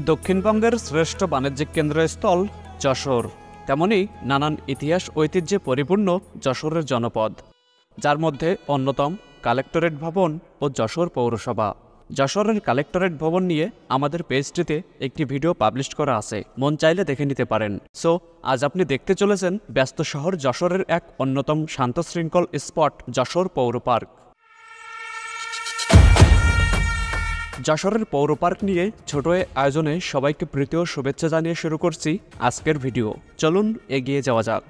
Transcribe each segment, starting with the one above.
দক্ষিণবঙ্গের শ্রেষ্ঠ বাণিজ্যিক কেন্দ্রস্থল যশোর, তেমনি নানান ইতিহাস ঐতিহ্যে পরিপূর্ণ যশোরের জনপদ, যার মধ্যে অন্যতম কালেক্টরেট ভবন ও যশোর পৌরসভা। যশোরের কালেক্টরেট ভবন নিয়ে আমাদের পেজটিতে একটি ভিডিও পাবলিশ করা আছে, মন চাইলে দেখে নিতে পারেন। সো আজ আপনি দেখতে চলেছেন ব্যস্ত শহর যশোরের এক অন্যতম শান্তশৃঙ্খল স্পট যশোর পৌর পার্ক। যশোরের পৌর পার্ক নিয়ে ছোট আয়োজনে সবাইকে প্রীতি ও শুভেচ্ছা জানিয়ে শুরু করছি আজকের ভিডিও। চলুন এগিয়ে যাওয়া যাক।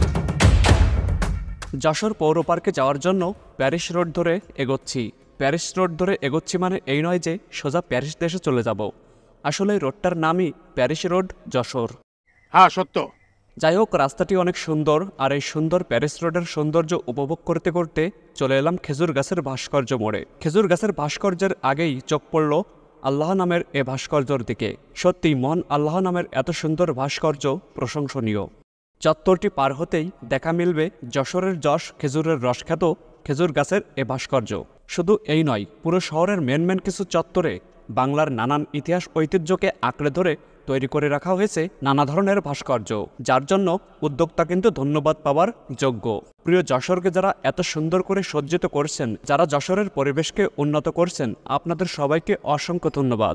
যশোর পৌর পার্কে যাওয়ার জন্য প্যারিস রোড ধরে এগোচ্ছি। প্যারিস রোড ধরে এগোচ্ছি মানে এই নয় যে সোজা প্যারিস দেশে চলে যাব। আসলে এই রোডটার নামই প্যারিস রোড যশোর। হ্যাঁ, সত্য। যাই হোক, রাস্তাটি অনেক সুন্দর, আর এই সুন্দর প্যারিস রোডের সৌন্দর্য উপভোগ করতে করতে চলে এলাম খেজুর গাছের ভাস্কর্য মোড়ে। খেজুর গাছের ভাস্কর্যের আগেই চোখ পড়ল আল্লাহ নামের এ ভাস্কর্যর দিকে। সত্যি মন আল্লাহ নামের এত সুন্দর ভাস্কর্য প্রশংসনীয়। চত্বরটি পার হতেই দেখা মিলবে যশোরের যশ খেজুরের রসখ্যাত খেজুর গাছের এ ভাস্কর্য। শুধু এই নয়, পুরো শহরের মেন কিছু চত্বরে বাংলার নানান ইতিহাস ঐতিহ্যকে আঁকড়ে ধরে তৈরি করে রাখা হয়েছে নানা ধরনের ভাস্কর্য, যার জন্য উদ্যোক্তা কিন্তু ধন্যবাদ পাওয়ার যোগ্য। প্রিয় যশোরকে যারা এত সুন্দর করে সজ্জিত করছেন, যারা যশোরের পরিবেশকে উন্নত করছেন, আপনাদের সবাইকে অসংখ্য ধন্যবাদ।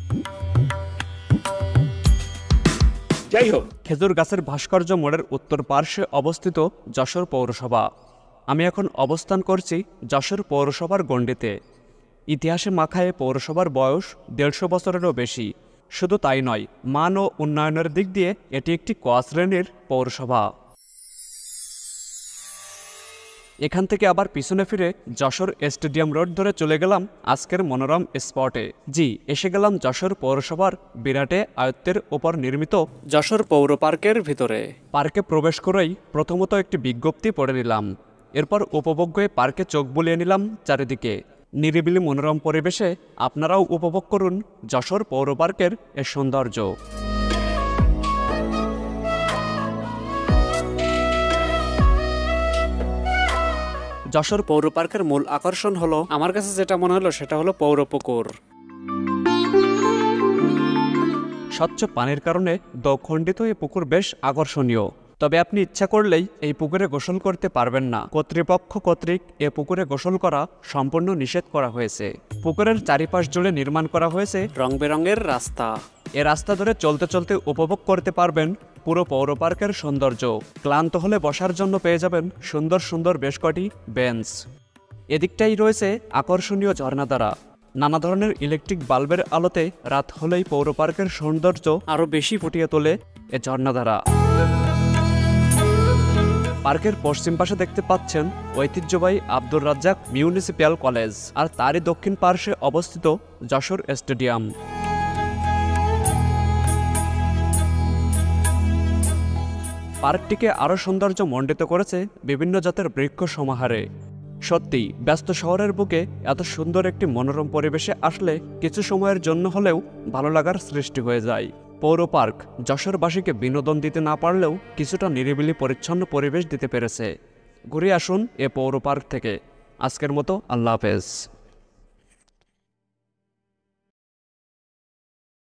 যাই হোক, খেজুর গাছের ভাস্কর্য মোড়ের উত্তর পার্শ্বে অবস্থিত যশোর পৌরসভা। আমি এখন অবস্থান করছি যশোর পৌরসভার গণ্ডিতে। ইতিহাসে মাখায় পৌরসভার বয়স 150 বছরেরও বেশি। শুধু তাই নয়, মান ও উন্নয়নের দিক দিয়ে এটি একটি ক শ্রেণীর পৌরসভা। এখান থেকে আবার পিছনে ফিরে যশোর স্টেডিয়াম রোড ধরে চলে গেলাম আজকের মনোরম স্পটে। জি, এসে গেলাম যশোর পৌরসভার বিরাটে আয়ত্তের ওপর নির্মিত যশোর পৌর পার্কের ভিতরে। পার্কে প্রবেশ করেই প্রথমত একটি বিজ্ঞপ্তি পড়ে নিলাম। এরপর উপভোগ্য পার্কে চোখ বুলিয়ে নিলাম চারিদিকে। নিরিবিলি মনোরম পরিবেশে আপনারাও উপভোগ করুন যশোর পৌর পার্কের এ সৌন্দর্য। যশোর পৌর পার্কের মূল আকর্ষণ হলো, আমার কাছে যেটা মনে হলো সেটা হলো পৌর পুকুর। স্বচ্ছ পানির কারণে দ্বিখণ্ডিত এই পুকুর বেশ আকর্ষণীয়। তবে আপনি ইচ্ছা করলেই এই পুকুরে গোসল করতে পারবেন না। কর্তৃপক্ষ কর্তৃক এ পুকুরে গোসল করা সম্পূর্ণ নিষেধ করা হয়েছে। পুকুরের চারিপাশ জুড়ে নির্মাণ করা হয়েছে রং বেরঙের রাস্তা। এ রাস্তা ধরে চলতে চলতে উপভোগ করতে পারবেন পুরো পৌর পার্কের সৌন্দর্য। ক্লান্ত হলে বসার জন্য পেয়ে যাবেন সুন্দর সুন্দর বেশ কটি বেঞ্চ। এদিকটাই রয়েছে আকর্ষণীয় ঝর্ণাধারা। নানা ধরনের ইলেকট্রিক বাল্বের আলোতে রাত হলেই পৌর পার্কের সৌন্দর্য আরও বেশি ফুটিয়ে তোলে এ ঝর্ণাধারা। পার্কের পশ্চিম পাশে দেখতে পাচ্ছেন ঐতিহ্যবাহী আব্দুর রাজ্জাক মিউনিসিপ্যাল কলেজ, আর তারই দক্ষিণ পার্শ্বে অবস্থিত যশোর স্টেডিয়াম। পার্কটিকে আরও সৌন্দর্য মণ্ডিত করেছে বিভিন্ন জাতের বৃক্ষ সমাহারে। সত্যি ব্যস্ত শহরের বুকে এত সুন্দর একটি মনোরম পরিবেশে আসলে কিছু সময়ের জন্য হলেও ভালো লাগার সৃষ্টি হয়ে যায়। পৌর পার্ক যশোরবাসীকে বিনোদন দিতে না পারলেও কিছুটা নিরিবিলি পরিচ্ছন্ন পরিবেশ দিতে পেরেছে। ঘুরে আসুন এ পৌর পার্ক থেকে। আজকের মতো আল্লাহ হাফেজ।